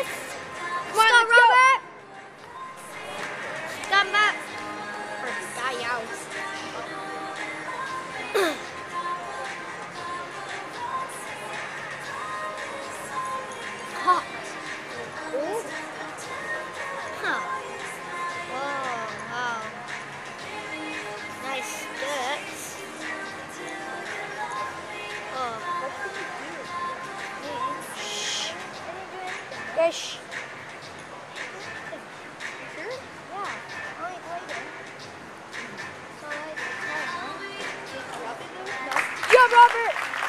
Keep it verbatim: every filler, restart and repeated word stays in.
this. Come on, Scott let's go. Robert. Stand back. Or die out. Hot. Ooh. Huh. Whoa, wow. Nice skirts. Oh. What can you do? Shh. Guys, shh.